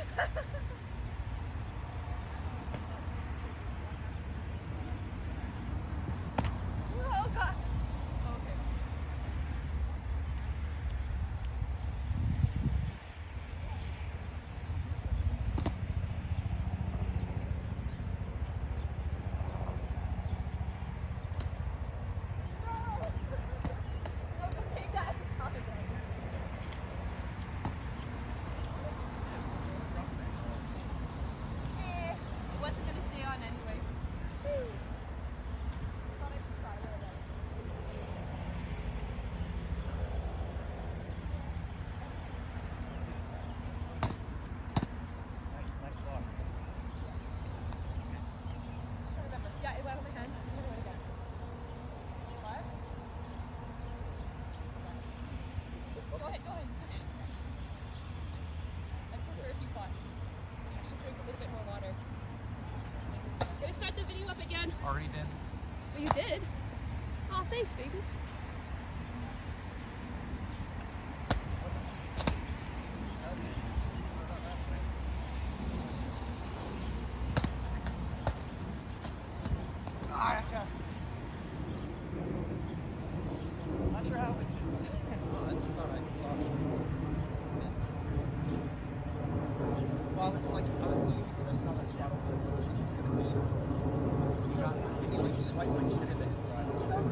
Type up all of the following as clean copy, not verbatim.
Oh God. Okay. Wasn't gonna stay on anyway. Thought I could try that. Nice block. I remember. Yeah, it went on my hand. I'm gonna do it again. What? Go ahead, go ahead. It's okay. I prefer if you fought. I should drink a little bit more water. Gonna start the video up again. Already did. Oh, you did? Oh, thanks, baby. Not sure how it did. Well, I was eating because I saw that spot over there. I was going to be. And you like swipe my shit in the inside.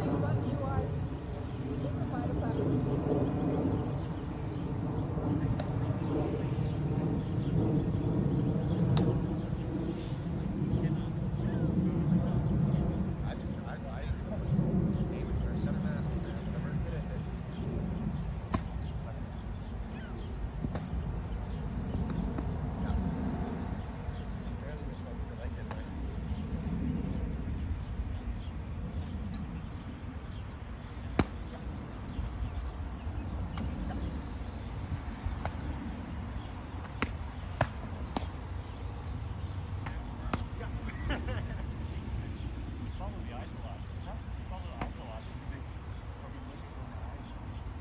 I was aiming for a center mass, whatever it did. Barely missed one because I did, right? Follow the eyes a lot. Huh? Follow the eyes a lot. Probably look for my eyes.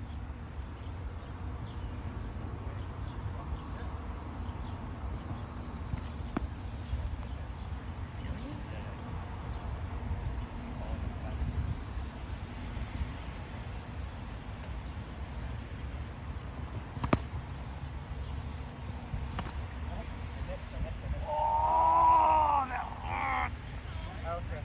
Okay.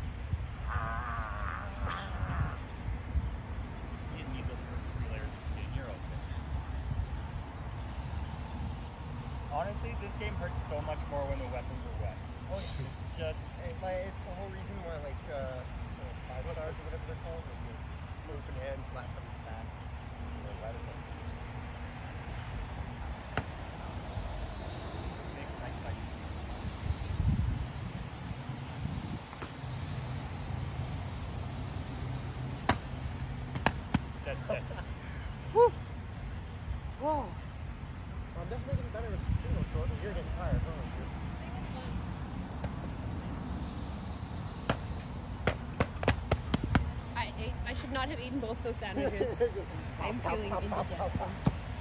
You didn't need those first 3 layers of skin. You're okay. Honestly, this game hurts so much more when the weapons are wet. Oh, yeah. It's just... It's the whole reason why, like, 5 stars or whatever they're called, when you open hand, slap somebody's back, right or something. Makes nice fight. That's Woo! Whoa! Well, I'm definitely getting better with the single sword, but you're getting tired, aren't you? Sing is fun. I should not have eaten both those sandwiches. I'm feeling indigestion.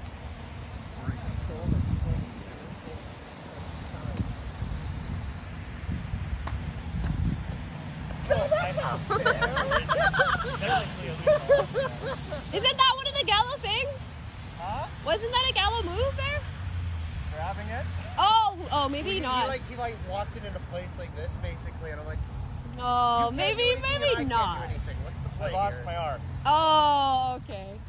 Isn't that one of the Gallo things? Huh? Wasn't that a Gallo move there? Grabbing it? Oh, maybe not. He locked it into place like this, basically, and I'm like, Oh, maybe I can't not. do anything. What's the play I lost here? my arm. Oh, okay.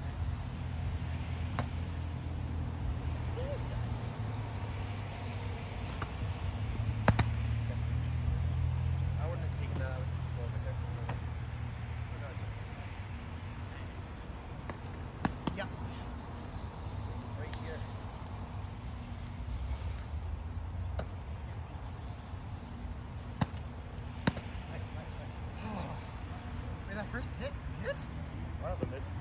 I wouldn't have taken that. I was too slow to hit. Yeah. Right here. Wait, that first hit? One of them did.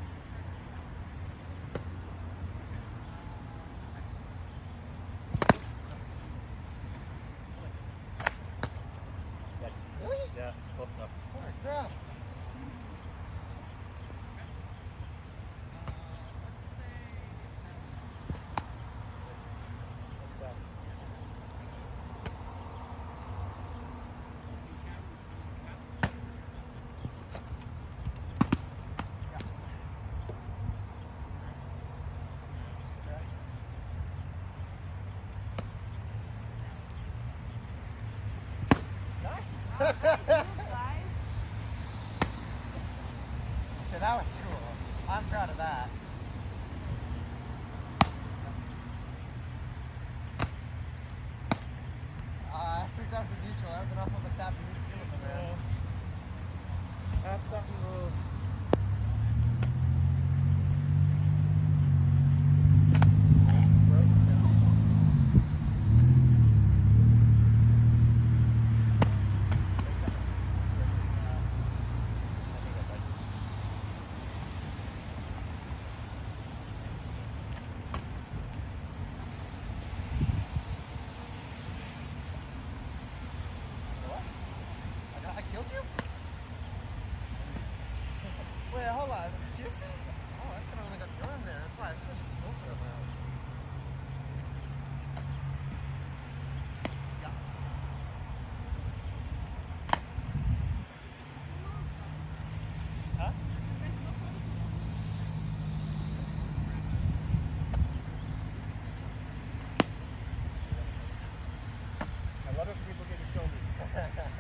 Really? Yeah, close enough. Holy crap. Like that. So that was cool. I'm proud of that. I think that was a mutual. That was enough of a stab for me to feel it from there. Have something move. Wait, hold on. Seriously? Oh, that's gonna only got thrown there. That's why I switched to snow surf now. Yeah. Huh? I love it when people get your shoulders.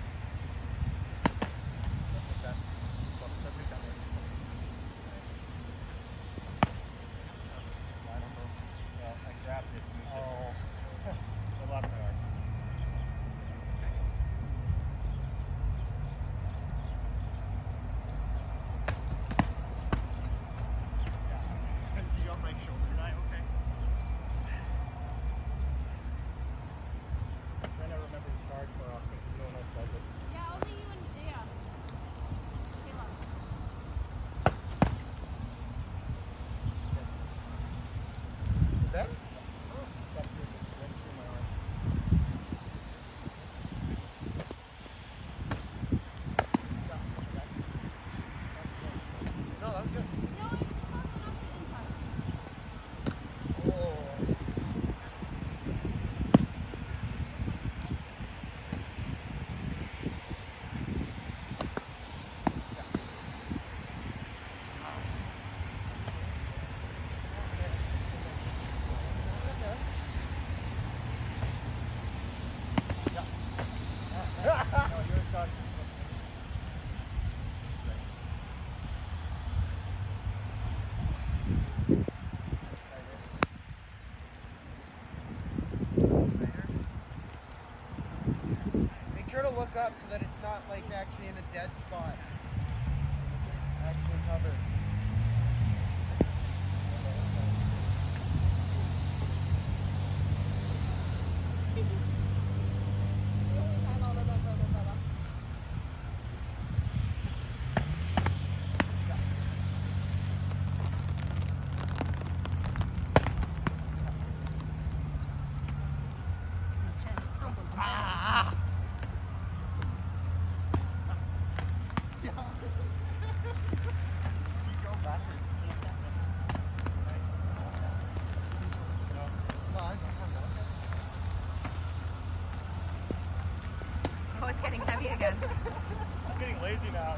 Make sure to look up so that it's not like actually in a dead spot. Actually covered. Oh, it's getting heavy again. I'm getting lazy now.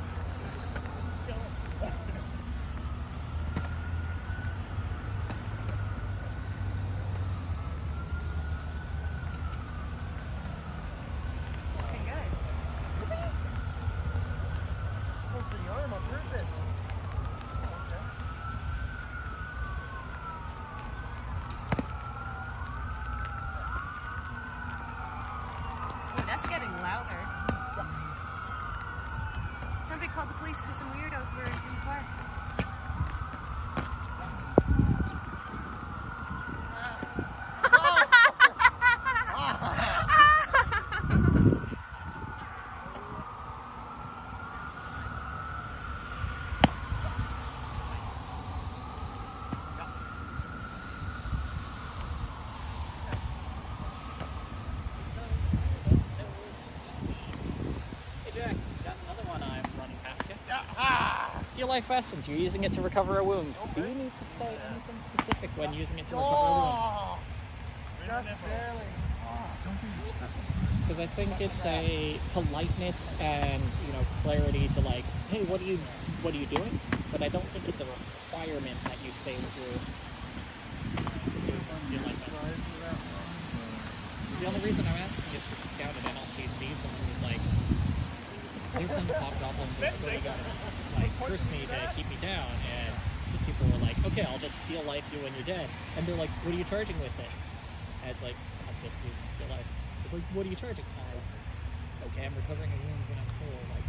Looking good. Go for the arm, I've heard this. Okay. Ooh, that's getting louder. Somebody called the police because some weirdos were in the park. Steel Life Essence, you're using it to recover a wound. Do you need to say anything specific when using it to recover a wound? Just barely. Don't be expressive. Because I think it's a politeness and, you know, clarity to like, hey, what are you doing? But I don't think it's a requirement that you say what you're doing with Steel Life Essence. The only reason I'm asking is because Scout at NLCC, someone was like, they were playing the Hobgoblin, but the guys like cursed me to keep me down, and some people were like, okay, I'll just steal life you when you're dead. And they're like, what are you charging with it? And it's like, I'm just using steal life. It's like, what are you charging? Okay, I'm recovering a wound when I'm full. Like,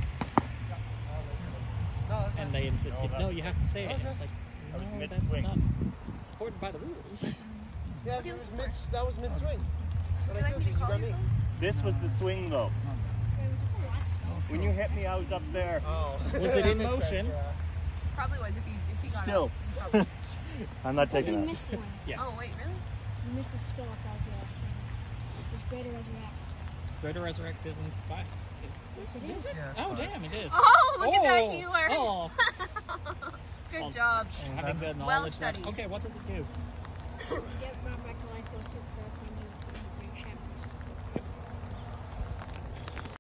No, that's and fine. they insisted, no, you have to say it. And it's like, I was no, that's mid-swing. not supported by the rules. Yeah, it was mid. That was mid swing. Would you like me to call you? This was the swing though. Wait, was it the last one? When you hit me, I was up there. Oh. Was it in That makes motion? sense, yeah. Probably was if he got Still. out. Probably. I'm not Because taking you that. missed one. Yeah. Oh wait, really? You missed the skill if that was your last one. It was Greater Resurrect. Greater Resurrect isn't 5. Yes, it is. Yeah, it's Oh, fine. damn, it is. Oh, look at that healer. Oh, Good Oh. job. having the Well knowledge that, studied. okay, what does it do? You get brought back to